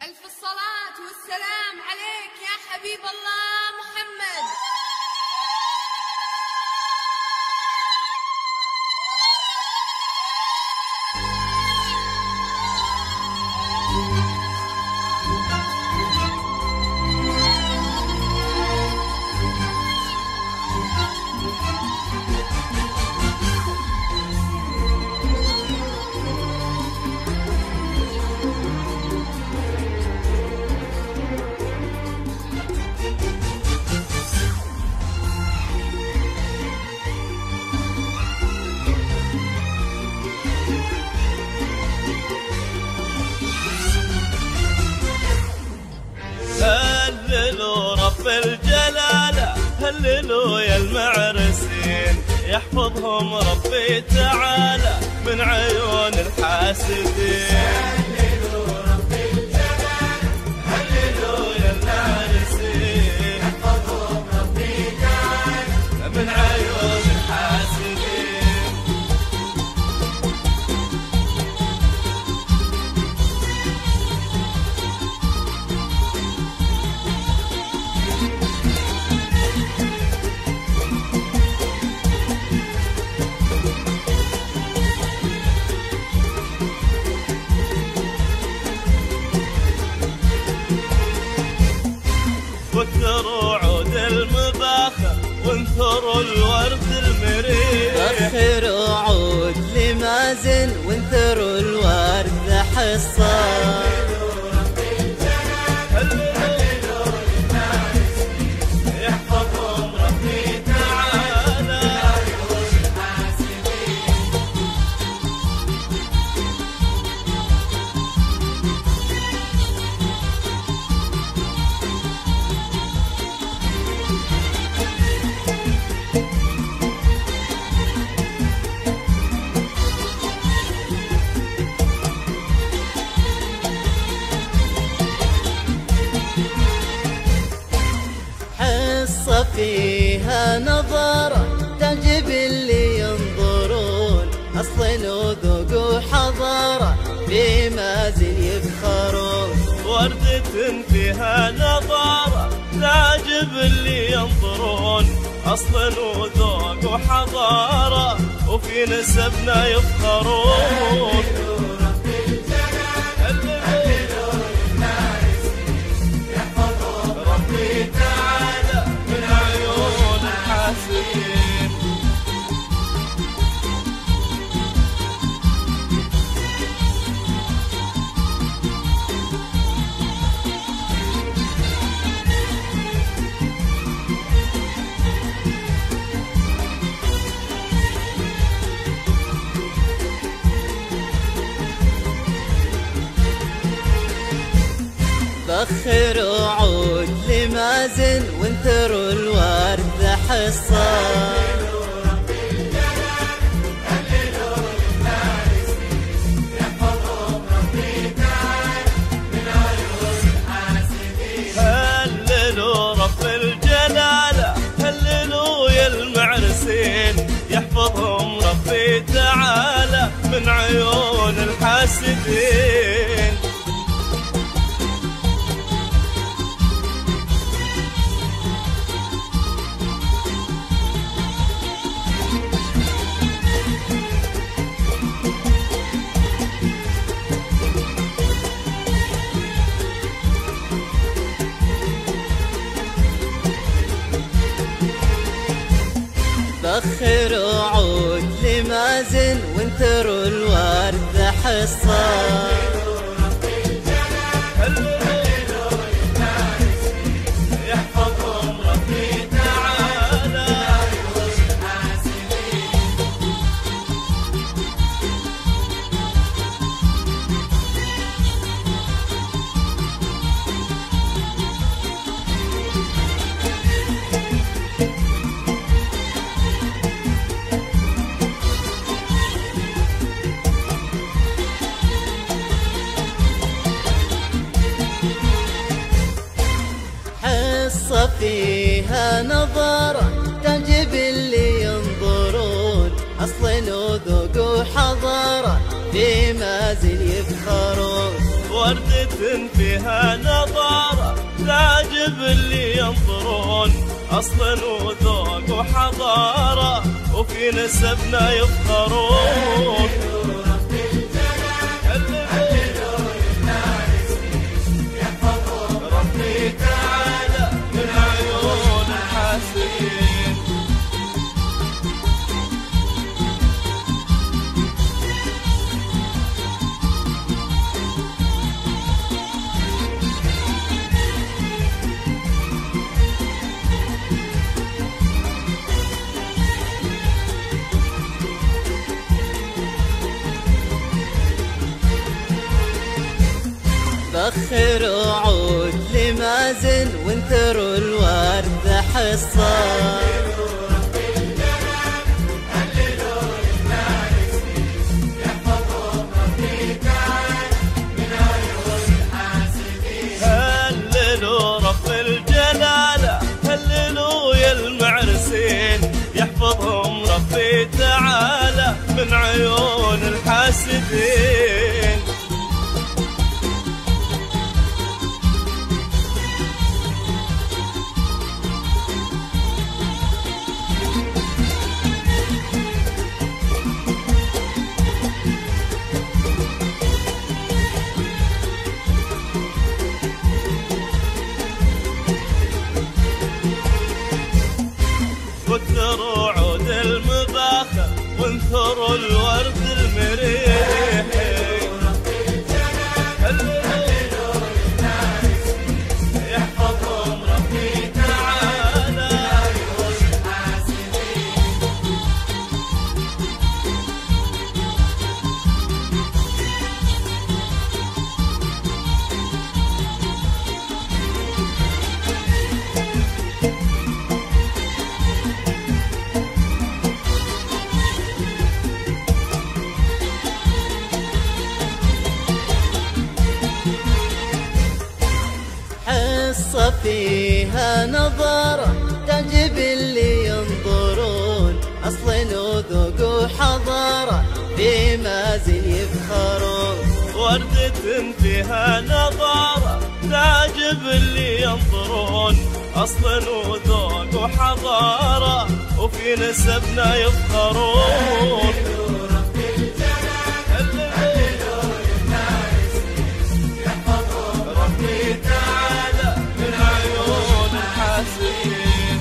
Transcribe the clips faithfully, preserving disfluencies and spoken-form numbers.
ألف الصلاة والسلام عليك يا حبيب الله محمد. هللوا رب الجلالة، هللوا يا المعرسين، يحفظهم ربي تعالى من عيون الحاسدين. هللوا رب الجلالة، هللوا يا المعرسين، يحفظهم ربي تعالى من عيون الحاسدين. واكثروا عود المباخر وانثروا الورد المريح. بخروا عود لمازن وانثروا الورد حصان. فيها نظرة تعجب اللي ينظرون، أصل وذوق وحضارة في مازن يفخرون. وردة فيها نظارة تعجب اللي ينظرون، أصل وذوق وحضارة وفي نسبنا يفخرون. بخروا عود لمازن وانثروا الورد حصان. هللوا رب الجلالة، هللوا يا المعرسين، يحفظهم ربي تعالى من عيون الحاسدين. بخروا عود لمازن وانثروا الورد حصان. فيها نظرة تعجب اللي ينظرون، أصل وذوق وحضارة في مازن يفخرون. وردة فيها نظارة تعجب اللي ينظرون، أصل وذوق وحضارة وفي نسبنا يفخرون. ربي تعالى من عيون الحاسدين. بخر وعود لمازن وانثروا الورد حصار. هللوا رب الجلالة، هللوا يا المعرسين، يحفظهم ربي تعالى من عيون الحاسدين. وانثروا عود المباخر وانثروا الورد المريح. يحفظهم ربي تعالى. حصة فيها نظارة تعجب اللي ينظرون، أصل وذوق وحضارة في مازن يفخرون. وردة فيها نظارة تعجب اللي ينظرون، أصل وذوق وحضارة وفي نسبنا يفخرون. ربي تعالى من عيون الحاسدين.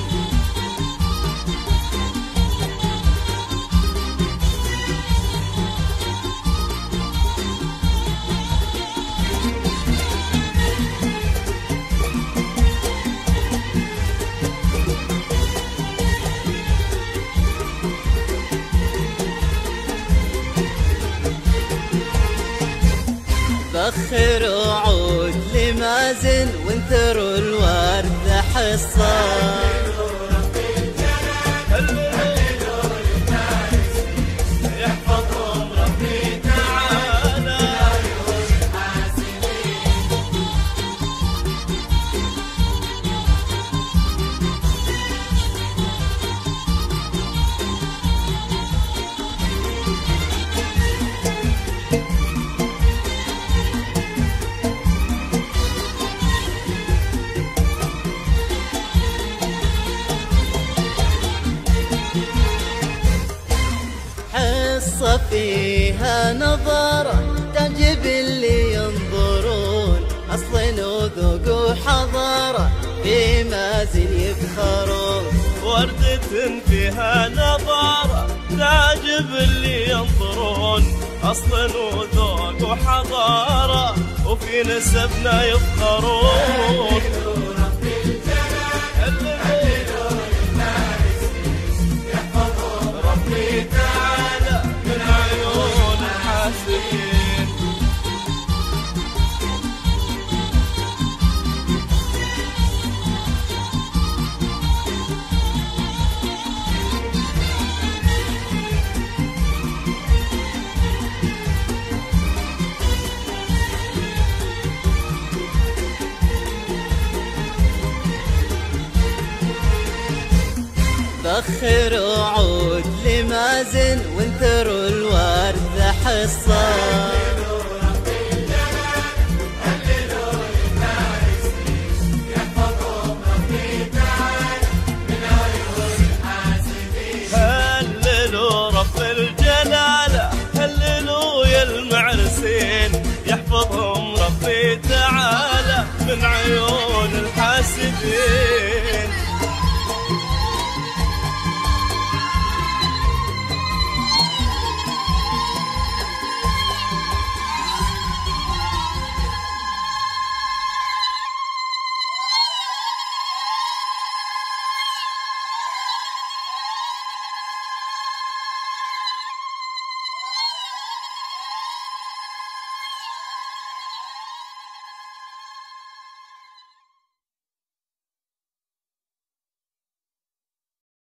بخر وعود لمازن وانثروا الورد حصار. يحفظهم ربي تعالى. حصة فيها نظارة تعجب اللي ينظرون، أصل وذوق وحضارة في مازن يفخرون. وردة فيها نظارة تعجب اللي ينظرون، أصل وذوق وحضارة وفي نسبنا يفخرون. ربي تعالى من عيون الحاسدين. بخر وعود لمازن وانثروا الورد حصار. حبيب